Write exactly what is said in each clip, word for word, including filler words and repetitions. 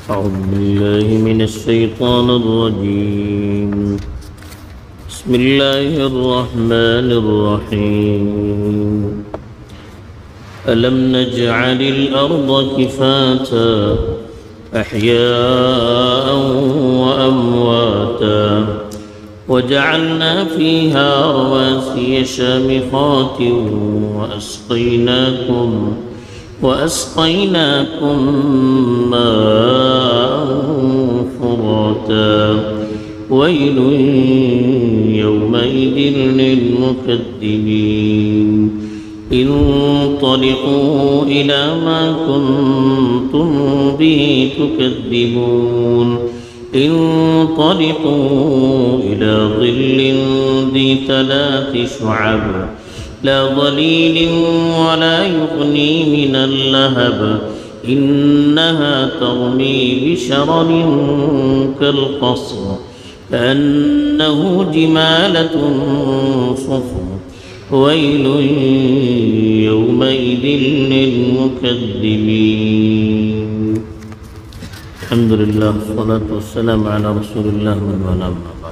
أعوذ بالله من الشيطان الرجيم بسم الله الرحمن الرحيم ألم نجعل الأرض كفاتا أحياء وأمواتا وجعلنا فيها رواسي شامخات وأسقيناكم وأسقيناكم ماء فراتا ويل يومئذ للمكذبين انطلقوا إلى ما كنتم به تكذبون انطلقوا إلى ظل ذي ثلاث شعب لا ظليل ولا يغني من اللهب إنها ترمي بشرر كالقصر كأنه جمالة صفر ويل يومئذ للمكذبين الحمد لله والصلاة والسلام على رسول الله من والاه أما بعد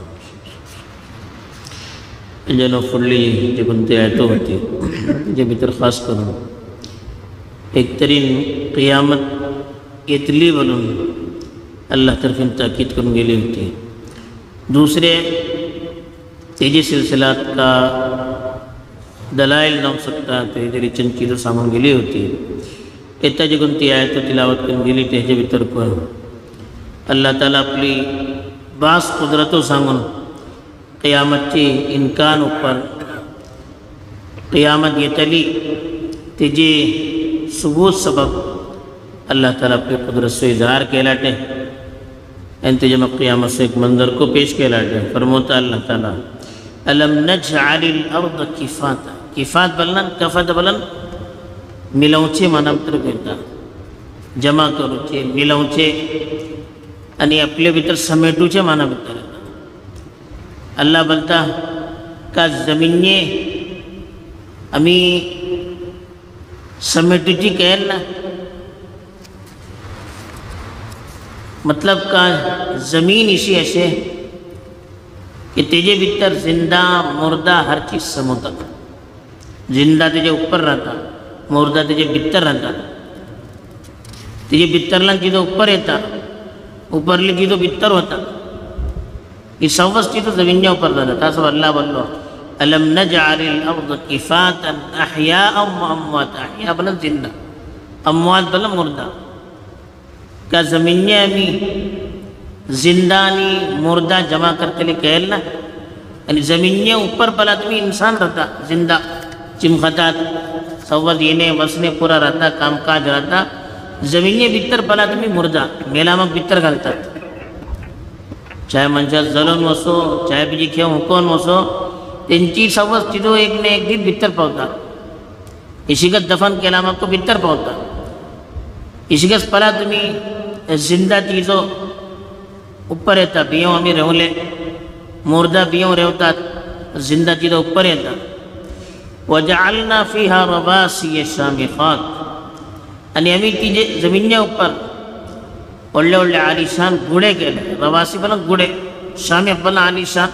جنو فلی جو بنتے آیتوں ہوتی جو بھی درخواست کروں ایک ترین قیامت اتلی بلن اللہ طرف تاکید کرنے کے لیے ہوتی ہے دوسرے تیجی سلسلات کا دلائل نہ ہو سکتا تو ادھر چند چیزوں سامان کے لیے ہوتی ہے اتنا جو گنتی آیتوں تلاوت کرنے کے لیے تہجے بھی طرف ہے اللہ تعالیٰ اپنی بعض قدرتوں سامان قیامت کی انکان اوپر قیامت یہ تلی تیجی ثبوت سبب اللہ تعالیٰ اپنے قدرت سے اظہار کہلاتے انتجام قیامت سے ایک منظر کو پیش کہلاتے فرموتا اللہ تعالیٰ الم نجعل الارض کفاتا کفات بلن کفات بلن ملونچے مانا بتر بیتا جمع کروچے ملونچے انہی اپلے بتر سمیٹوچے مانا بتر اللہ بلتا کا زمینیں امی سمیٹوچی کہنا مطلب کا زمین اسی ایسے کہ تیجے بھیتر زندہ مردہ ہر چیز سموتا زندہ تیجے اوپر رہتا مردہ تیجے بھیتر رہتا تیجے بھیتر لن چیزوں اوپر رہتا اوپر لی چیزوں بھیتر ہوتا یہ سوست چیزوں زمینیاں اوپر رہتا تھا سب اللہ بلو الم نجعل الارض کفاتا احیاء و اموات احیاء بلن زندہ اموات بلن مردہ کا زمینیاں امی زندانی مردہ جمع کرتے لئے کہلنا یعنی زمینیاں اوپر پلاتوی انسان رہتا زندہ چمخطات سوّد ینے وسنے پورا رہتا کام کاج رہتا زمینیاں بیتر پلاتوی مردہ میلامک بیتر گھلتا چاہے منشا ظلم وسو چاہے بھی جکھے حکون وسو تین چیز سوّد چیزوں ایک نے ایک دن بیتر پہتا اسی کا دفن کلامک کو بیتر پہتا اسی کا پلاتوی زندہ چیزوں اوپر رہتا بیوں ہمیں رہو لے مردہ بیوں رہتا زندہ چیزوں اوپر رہتا وَجَعَلْنَا فِيهَا رَوَاسِيَ شَامِخَاتٍ یعنی ہمیں تیجے زمینیاں اوپر اولے اولے عالیشان گھوڑے کے لئے رواسی بلن گھوڑے شامخ بلن عالیشان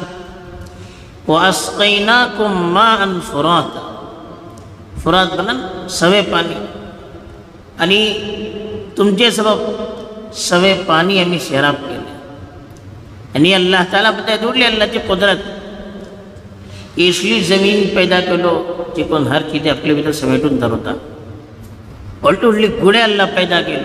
وَأَسْقَيْنَاكُمْ مَاءً فُرَاتًا فرات بلن سوے پانی یعنی تم جے سبب سوے پانی ہمیں شہراب کے لئے یعنی اللہ تعالیٰ بتائے دور لئے اللہ کی قدرت اس لیے زمین پیدا کرو چکن ہر چیزیں اپنے بیتر سمیٹون در ہوتا الٹو اٹلی گھوڑے اللہ پیدا کرو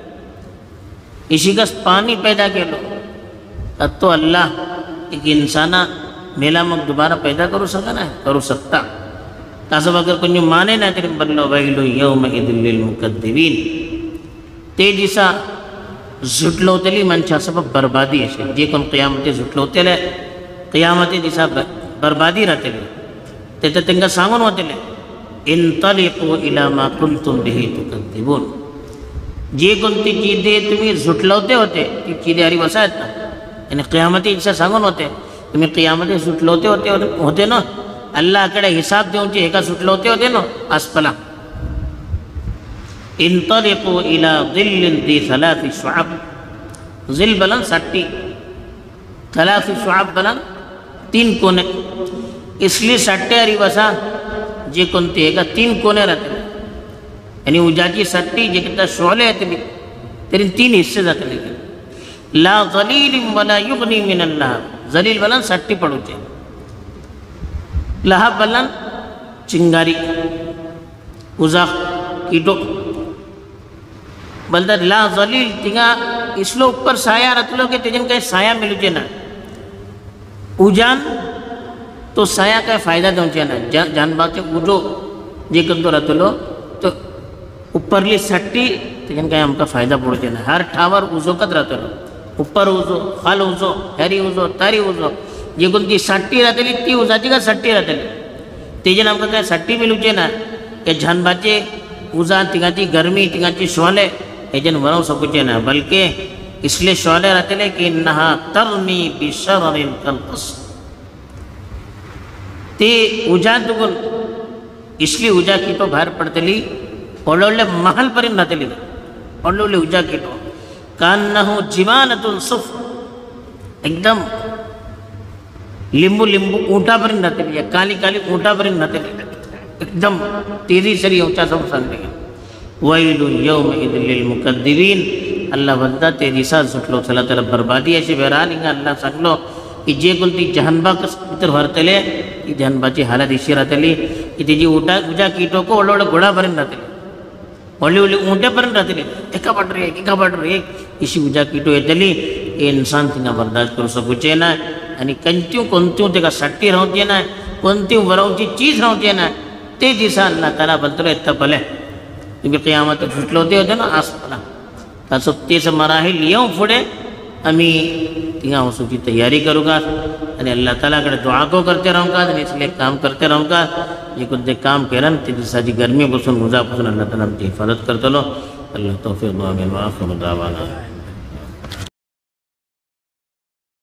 اسی کا پانی پیدا کرو اب تو اللہ ایک انسانہ میلا مک دوبارہ پیدا کرو سکا نا کرو سکتا تاسب اگر کنیو مانے نا تیرے بلو ویلو یومئذ للمکذبین تیجی سا زٹلوتے لی منچا سبب بربادی ہے جی کن قیامتی زٹلوتے لے قیامتی جیسا بربادی رہتے لے تیتا تنگا سانگون ہوتے لے انطلقوا الى ما کنتم بہی تکذبون جی کن تی چیزیں تمہیں زٹلوتے ہوتے تی چیزیں ہری وسائد نا یعنی قیامتی جیسا سانگون ہوتے تمہیں قیامتی زٹلوتے ہوتے نا اللہ کڑے حساب دے انچے ایکا زٹلوتے ہوتے نا اسپلا انطلقوا الى ظل ذي ثلاث شعب ذل بلند سٹی، ثلاث شعب بلند تین کونے، اس لیے سٹے اری وسا جے کنتے ہے گا تین کونے رہتے ہیں، یعنی اجاجی سٹی جے کتا شعلے ہے تلی تیرین تین حصے جاتے لگے، لا ظلیل ولا یغنی من اللہ، ظلیل بلند سٹی پڑھو چھے، لہا بلند چنگاری ازا کیٹو بلدر لا ظلیل تنگا اس لو اوپر سایہ رت لو کہ تجن کہیں سایہ ملو چھے نا، اوجان تو سایہ کا فائدہ دوں چھے نا، جان بات چھے اوجو جے کندو رت لو تو اوپر لی سٹی تجن کہیں ہم کا فائدہ پڑو چھے نا، ہر ٹھاور اوزو کت رت لو، اوپر اوزو، خال اوزو، ہری اوزو، تاری اوزو، جے کندی سٹی رت لی تی اوزا جگہ سٹی رت لی تیجن ہم کا کہیں سٹی ملو چھے نا کہ جھان باچے اوزا تنگا چی گرمی تنگا چی شعلے ایجن ورہو سکو چھے نا، بلکہ اس لئے شعلے رہتے لے کہ انہا ترمی بشرر کالقص، تی اوجا دگن اس لئے اوجا کی تو بھار پڑتے لی اوڑے اوڑے محل پر ان رہتے لی اوڑے اوڑے اوجا کی تو کانہو جمانت صف، ایک دم لمبو لمبو اونٹا پر ان رہتے لی، کالی کالی اونٹا پر ان رہتے لی، ایک دم تیزی سری اونچا سب سنگ لگے، وَيْلٌ يَوْمَئِذٍ لِّلْمُكَذِّبِينَ، اللہ بندہ تیری ساتھ سٹلو صلی اللہ تعالیٰ بربادی ایسے بہران انگا اللہ سکلو کہ جے کلتی جہنبا کس پتر بھرتے لے کہ جہنبا چی حالت اسی رہتے لے کہ تیجی اوٹا اوجا کیٹو کو اوڑا اوڑا گھوڑا پرن رہتے لے، اوڑے اوڑے اونٹے پرن رہتے لے، ایکا پڑ رہے ایکا پڑ رہے اسی اوجا کیٹو ایتے لے کہ انسان تینگا برداشت کرو سکو چینا ہے، یعنی کنتیوں کنتیوں تیگا سٹی رہو چینا ہے، کنتیوں وراؤں چی چیز رہو چینا ہے، تیجی سا اللہ تعالیٰ بلتر اتتا پلے کیونکہ قیامت چھٹلو دے ہوتے نا آس پلا تاسو تیس مراحل لیاؤں پھوڑے امی تینگا حسو کی تیاری کرو گا، یعنی اللہ تعالیٰ کڑے دعا کو کرتے رہوں گا، اس لئے کام کرتے رہوں گا، یہ کچھ دے کام کرن تیجی سا جی گرمی بسن مزا بسن اللہ تعالیٰ ہم حفاظت کرتے لو، اللہ توفیق دعا میں وآخر دعوانا